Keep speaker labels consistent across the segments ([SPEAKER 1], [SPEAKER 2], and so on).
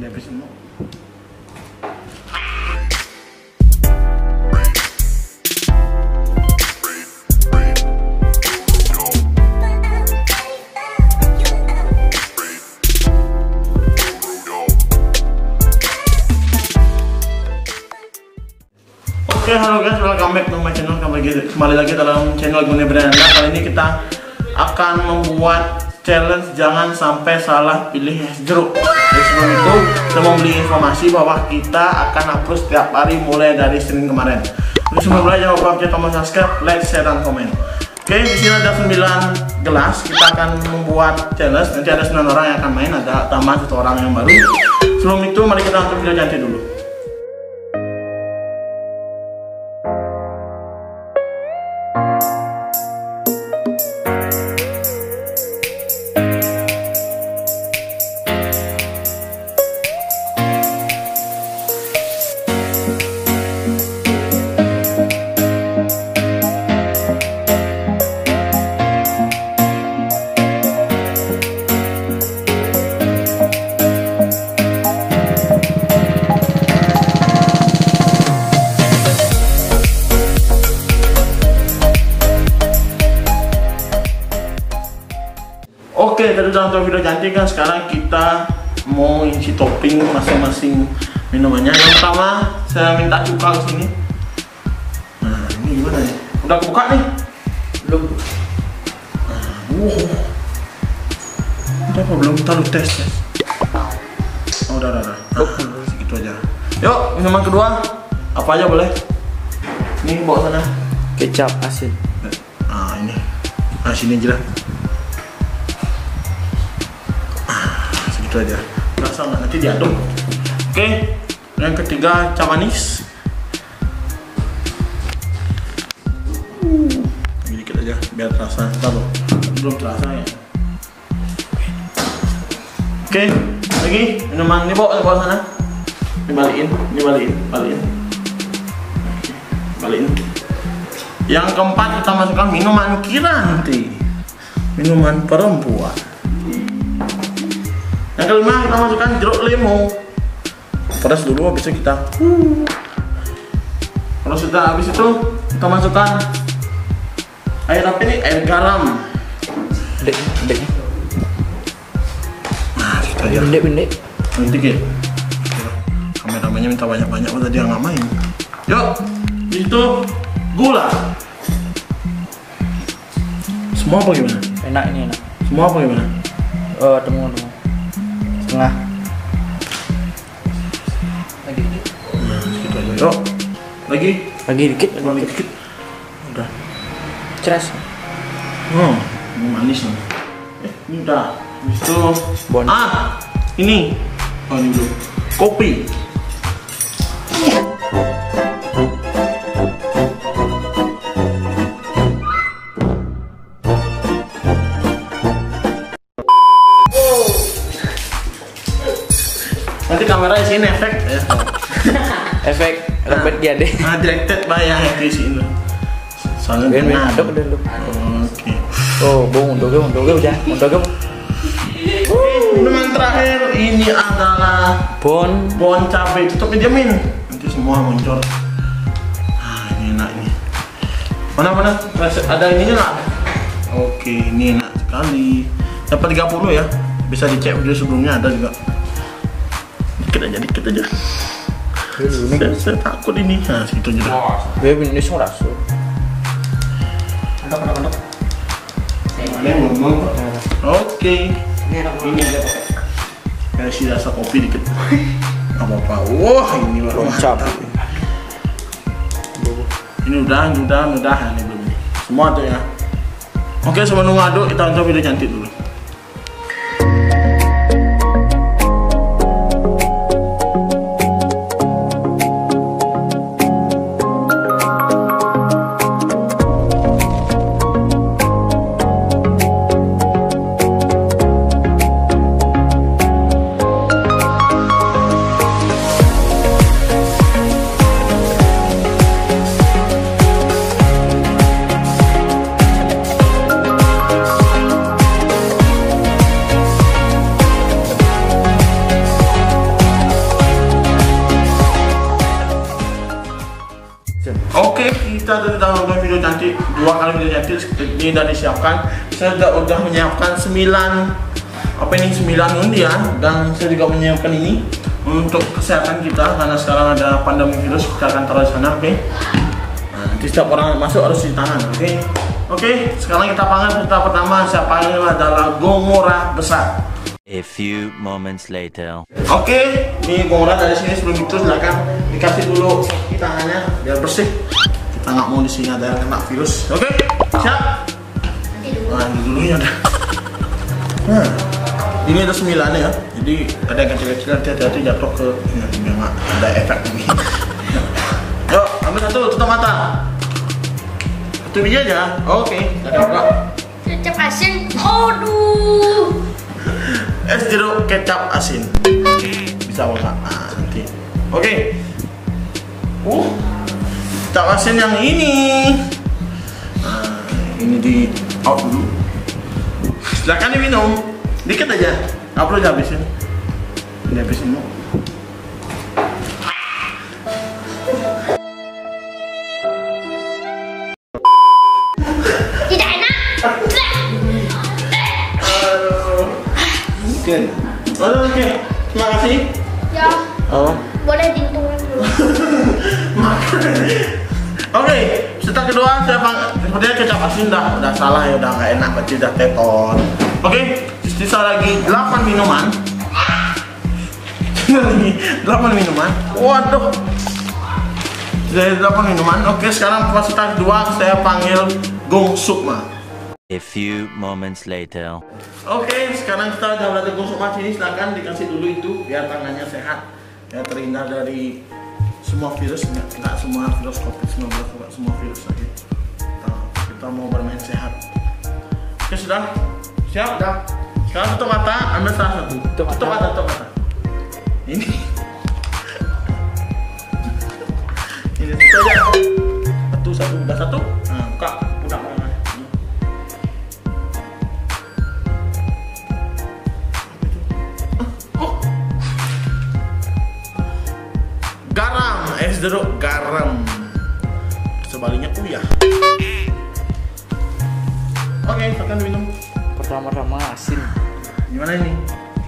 [SPEAKER 1] episode mo. Oke, halo guys, welcome back to my channel. Kembali lagi dalam channel Gune Beranda. Kali ini kita akan membuat challenge jangan sampai salah pilih es jeruk. Jadi sebelum itu, kita mau beli informasi bahwa kita akan upload setiap hari mulai dari Senin kemarin. Jadi sebelum mulai jangan lupa pencet tombol subscribe, like, share, dan komen. Oke, di sini ada 9 gelas. Kita akan membuat challenge. Nanti ada 9 orang yang akan main, ada tambah 1 orang yang baru. Sebelum itu, mari kita nonton video cantik dulu. Oke, tadi udah nonton video cantik kan. Sekarang kita mau isi topping masing-masing minumannya. Yang pertama, saya minta cuka ke sini. Nah, ini gimana ya? Udah kebuka nih? Belum. Udah apa belum? Kita lu tes ya. Oh, udah. Segitu aja. Yuk, minuman kedua. Apa aja boleh? Ini bawa sana.
[SPEAKER 2] Kecap asin.
[SPEAKER 1] Ah, ini. Nah, sini aja lah. Aja rasa nggak nanti diaduk. Oke, yang ketiga cam manis. Dikit aja biar terasa. Belum terasa ya. Oke, lagi minuman ini bawa sana. Dibalikin. Balikin. Yang keempat kita masukkan minuman Kiranti, minuman perempuan. Yang kelima kita masukkan jeruk limau. Peras dulu, habis itu kita kalau sudah habis itu kita masukkan air apa ini? Air garam.
[SPEAKER 2] Bendek.
[SPEAKER 1] Nah, gitu aja.
[SPEAKER 2] Bendek.
[SPEAKER 1] Nanti gitu. Kameramennya minta banyak-banyak, udah dia nggak main. Yuk, itu gula. Semua apa gimana?
[SPEAKER 2] Enak ini enak.
[SPEAKER 1] Semua apa gimana?
[SPEAKER 2] Temu. Setengah. Lagi dikit.
[SPEAKER 1] Nah, segitu aja. Yuk. Lagi dikit. Udah.
[SPEAKER 2] Ceras.
[SPEAKER 1] Ini manis nih. Ini udah. Habis itu
[SPEAKER 2] Bon.
[SPEAKER 1] Ini. Oh, ini belum. Kopi. Nanti kamera isiin efek ya.
[SPEAKER 2] Efek rembet dia deh.
[SPEAKER 1] Directed by yang di sini. Soalnya
[SPEAKER 2] Ben aduk dulu.
[SPEAKER 1] Oke.
[SPEAKER 2] Oh, bung untuk udah.
[SPEAKER 1] Minuman terakhir ini adalah bon cabai. Tutup diamin. Nanti semua muncul. Ini enak ini. Mana? Ada ininya nggak? Oke, ini enak sekali. Dapat 30 ya. Bisa dicek video sebelumnya ada juga. Dikit aja. Saya takut ini. Nah, segitu aja.
[SPEAKER 2] Ini semua rasul.
[SPEAKER 1] Ada. Oke. Ini aja pakai. Kasih rasa kopi dikit. Apa-apa. Wah, ini
[SPEAKER 2] Lengkap.
[SPEAKER 1] Ini udah ini belum ini. Semua tuh ya. Oke, sebelum ngaduk kita nonton video cantik dulu. kita sudah nonton video cantik, 2 kali video cantik ini sudah disiapkan. Saya sudah menyiapkan 9 undian, dan saya juga menyiapkan ini untuk kesehatan kita karena sekarang ada pandemi virus, kita akan taruh di sana, oke? Nah, nanti setiap orang masuk harus di tangan, oke? Oke, sekarang kita panggil peserta pertama. Saya panggil adalah Gomora besar.
[SPEAKER 3] A few moments later.
[SPEAKER 1] Oke, ini Gomora dari sini. Sebelum itu silakan dikasih dulu di tangannya biar bersih. Kita nggak mau di sini ada yang kena virus. Oke, siap? Nah, ini dulunya dah. Nah, ini ada 9 ya. Jadi ada yang kecil-kecil, hati-hati jatuh ke ini, nggak ada efek ini. Yuk, ambil satu, tutup mata. Satu biji aja. Oke, kita buka.
[SPEAKER 4] Kecap asin. Aduh.
[SPEAKER 1] Es jeruk kecap asin. Bisa buka. Nah, nanti. Oke. Kecap asin yang ini. Nah, ini di out dulu. Silakan diminum. Dikit aja. Nggak perlu dihabisin. Dihabisin mau.
[SPEAKER 4] Tidak enak.
[SPEAKER 1] Oke. Terima kasih.
[SPEAKER 4] Ya,
[SPEAKER 2] Oh,
[SPEAKER 4] boleh dihitung dulu.
[SPEAKER 1] Oke, peserta kedua saya sepertinya kecap asin udah salah ya, udah nggak enak, berarti udah teton. Oke, sisa lagi 8 minuman. 8 minuman. Waduh. Jadi 8 minuman. Oke, sekarang peserta kedua saya panggil Gong Sukma.
[SPEAKER 3] A few moments later.
[SPEAKER 1] Oke, sekarang kita udah belajar Gong Sukma sini, silakan dikasih dulu itu biar tangannya sehat. Ya, terhindar dari semua virus, nggak semua virus COVID-19, nggak semua virus lagi. Kita mau bermain sehat. Oke, sudah? Siap? Udah. Sekarang tutup mata, ambil salah satu. Tutup mata, tutup mata. Ini. Ini tutup aja. Satu, udah satu. Nah, buka. Udah. Garam, es jeruk garam. Sebaliknya uyah. Oke, silakan minum.
[SPEAKER 2] pertama-tama asin.
[SPEAKER 1] Gimana ini?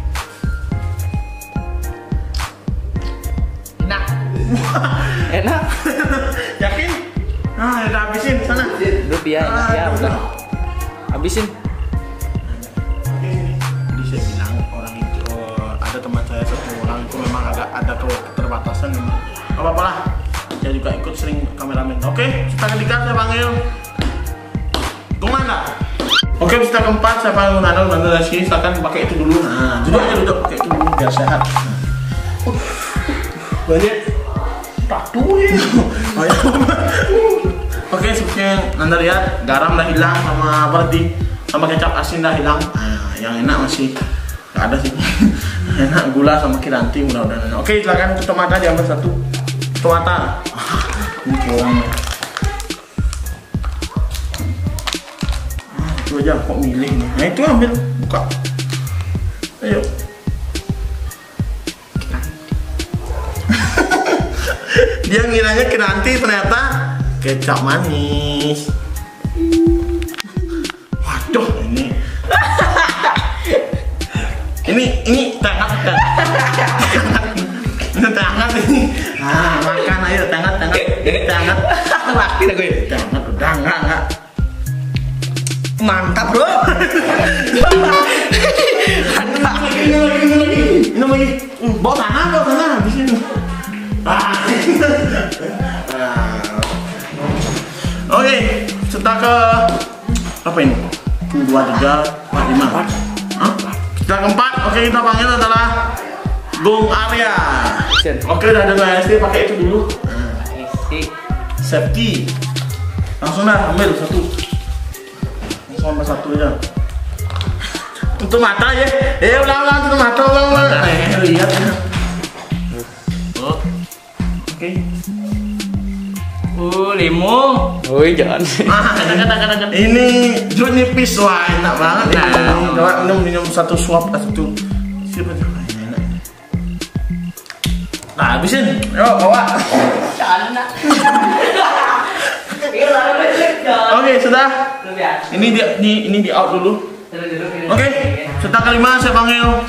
[SPEAKER 1] Enak.
[SPEAKER 2] Enak.
[SPEAKER 1] Yakin? Ah, udah habisin sana.
[SPEAKER 2] Lu dia enak ya, udah. Habisin.
[SPEAKER 1] Oke, jadi saya bilang orang itu ada teman saya satu orang itu memang agak ada keterbatasan memang. Gak apa-apa lah. Saya juga ikut sering kameramen. Oke, kita ketiga saya panggil Gunanda. Oke, kita keempat saya panggil Gunanda dari sini. Silakan pakai itu dulu. Nah, duduk aja duduk. Pakai itu dulu biar sehat. Banyak tatu ya. Oke, seperti yang Anda lihat, garam dah hilang sama berarti sama kecap asin dah hilang. Nah, yang enak masih nggak ada sih. Enak gula sama kiranti mudah-mudahan. Oke, silakan tutup mata, diambil satu. Tutup mata. Ini kurang. Itu aja kok milih nih. Nah, itu ambil, buka. Ayo. Dia ngiranya kiranti, ternyata kecap manis. Waduh, ini teh hangat. Ini teh hangat ini. Nah, makan ayo teh hangat. Ini teh hangat. Laki lah gue. Teh hangat udah enggak. Mantap, Bro. Ini lagi. Bawa tanah di sini. Oke, kita ke apa ini? 2, 3, 4, 5. Hah? Kita keempat. Oke, kita panggil adalah Bung Arya. Oke, udah ada ST, pakai itu dulu. Safety. Langsung dah ambil satu. Langsung ambil satu aja. Tutup mata ya. Ulang tutup mata ulang. Lihat ya. Oke.
[SPEAKER 2] Limo. Woi, jangan.
[SPEAKER 1] Kadang-kadang. Ini jeruk nipis, wah enak banget. Nah, coba minum satu suap satu. Siapa tuh? Enak. Nah, habisin. Yuk, bawa.
[SPEAKER 4] Sana.
[SPEAKER 1] Oke, sudah. Ini di out dulu. Oke, serta kelima saya panggil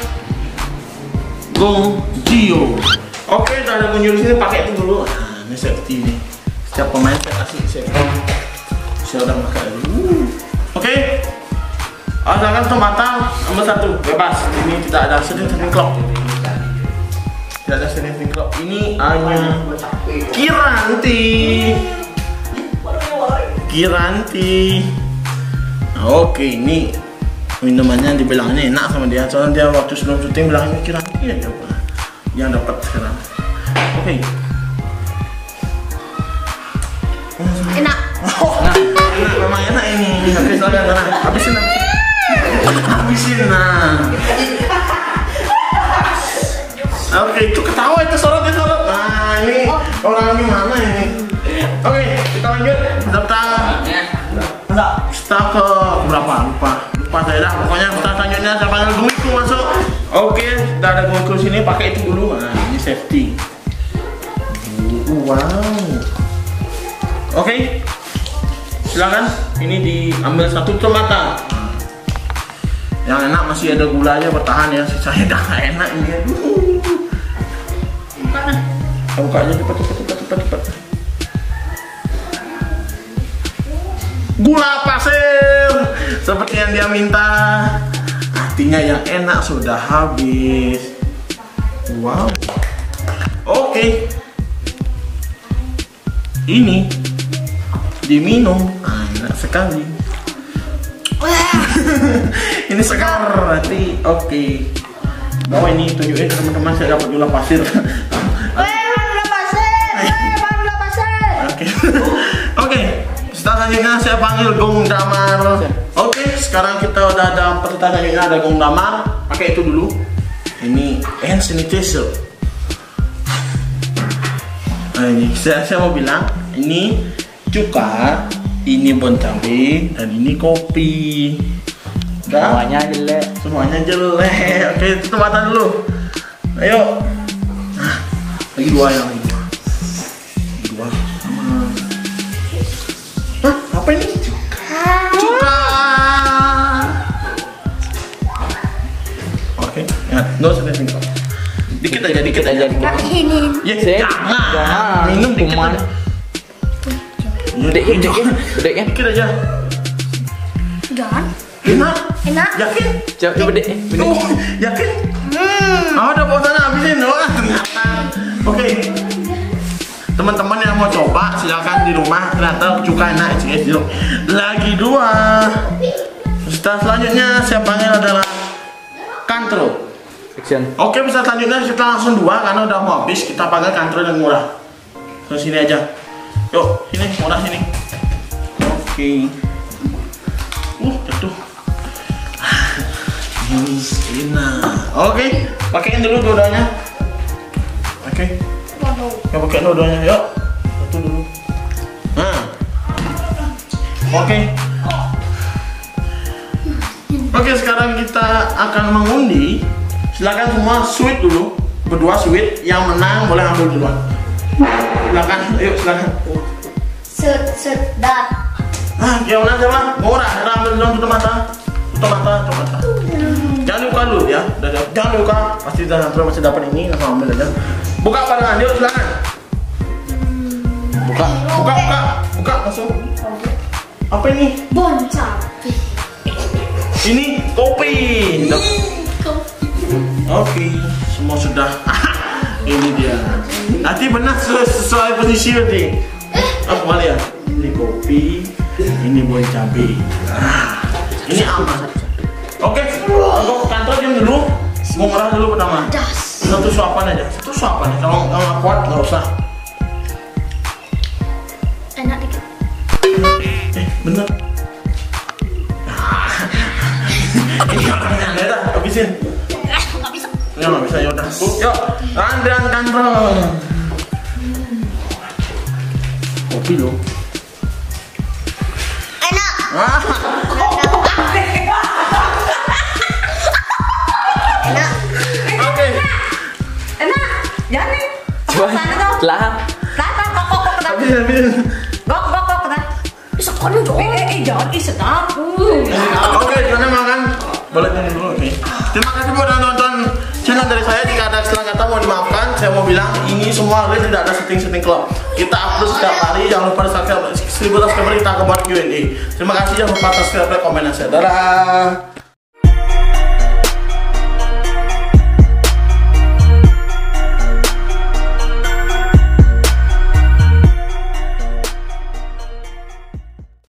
[SPEAKER 1] Gong Gio. Oke, udah ada kunjung di sini, pakai itu dulu. Nah, ini safety ini. Setiap pemain saya kasih safety. Saya udah pakai dulu. Oke. Asalkan tempatan nomor 1 bebas. Ini tidak ada setting clock. Tidak ada setting clock. Ini hanya Kiranti. Oke, ini minumannya dibilangnya enak sama dia. Soalnya dia waktu sebelum syuting bilangnya Kiranti aja yang dapat sekarang. Oke.
[SPEAKER 4] Enak.
[SPEAKER 1] Enak, memang enak ini. Habisin nah. Oke, itu ketawa itu sorot. Nah, ini orang gimana ini? Oke, kita lanjut. Kita ke berapa? Lupa saya dah. Pokoknya kita selanjutnya saya panggil Gumiku masuk. Oke, kita ada Gumiku sini, pakai itu dulu. Nah, ini safety. Wow. Oke. Silakan. Ini diambil satu tomat. Yang enak masih ada gulanya bertahan ya. Sisanya dah nggak enak ini. Buka aja cepat. Gula pasir seperti yang dia minta. Artinya yang enak sudah habis. Wow. Oke. Ini diminum. Enak sekali. Ini segar berarti. Oke. Bawa ini tunjukin teman-teman, saya dapat gula pasir. Oke. Selanjutnya saya panggil Gong Damar. Oke, sekarang kita udah ada peserta selanjutnya, ada Gong Damar. Pakai itu dulu. Ini hand sanitizer. Nah, ini saya mau bilang ini cuka, ini bon cabe, dan ini kopi.
[SPEAKER 2] Semuanya jelek.
[SPEAKER 1] Oke, tutup mata dulu. Ayo. Lagi dua. Hah? Apa ini? Cuka. Oke, ya, no setting. Dikit aja.
[SPEAKER 4] Ini.
[SPEAKER 1] Ya,
[SPEAKER 2] Jangan.
[SPEAKER 1] minum dikit aja.
[SPEAKER 2] Gede kan?
[SPEAKER 1] Dikit aja.
[SPEAKER 4] Jangan.
[SPEAKER 1] Enak? Yakin?
[SPEAKER 2] Coba deh.
[SPEAKER 1] Oh, yakin? Udah bosan habisin. Ternyata. Oke. Teman-teman yang mau coba silakan di rumah, ternyata cuka enak sih. Lagi 2. Selanjutnya saya panggil adalah Kantro.
[SPEAKER 2] Action.
[SPEAKER 1] Oke, bisa selanjutnya kita langsung 2 karena udah mau habis. Kita panggil Kantro yang murah. Terus sini aja. Yuk, sini murah sini. Oke. Jatuh. Ini enak. Oke, pakein dulu dua-duanya. Oke. Ya pakai dua-duanya, yuk. Satu dulu. Nah. Oke. Oke, sekarang kita akan mengundi. Silakan semua sweet dulu. Berdua sweet, yang menang boleh ambil duluan. Silakan, yuk silakan.
[SPEAKER 4] Sedap.
[SPEAKER 1] Yang menang siapa? Murah, ambil dulu tutup mata. Jangan lupa dulu ya. Jangan lupa, pasti masih dapat ini, langsung ambil aja. Buka padangan, yuk silakan. Buka langsung. Apa ini?
[SPEAKER 4] Bon cabe.
[SPEAKER 1] Ini kopi. Oke, semua sudah. Ini dia. Nanti benar sesuai posisi nanti. Kembali ya. Ini kopi, ini bon cabe. Ini aman. Oke, untuk kantor diam dulu. Mau merah dulu pertama. Satu suapan aja. Kalau nggak kuat nggak usah.
[SPEAKER 4] Enak dikit.
[SPEAKER 1] Bener. Ini makanan ya dah, habisin.
[SPEAKER 4] Nggak bisa.
[SPEAKER 1] Nggak bisa, yaudah. Yuk, Andrian Kantor. Kopi lo.
[SPEAKER 4] Enak. Enak.
[SPEAKER 1] Oke.
[SPEAKER 5] Enak, jangan nih.
[SPEAKER 2] Coba. Lah.
[SPEAKER 5] Kok.
[SPEAKER 1] Habisin.
[SPEAKER 5] Gok.
[SPEAKER 4] Sekarang dong.
[SPEAKER 5] Jangan sedap.
[SPEAKER 1] Oke, gimana makan? Boleh nyanyi dulu, oke. Terima kasih buat yang nonton channel dari saya. Jika ada kesalahan kata mohon dimaafkan. Saya mau bilang ini semua guys tidak ada setting klub. Kita upload setiap hari. Jangan lupa subscribe 1000 subscriber kita akan buat Q&A. Terima kasih, jangan lupa subscribe, komen, dan share. Dadah.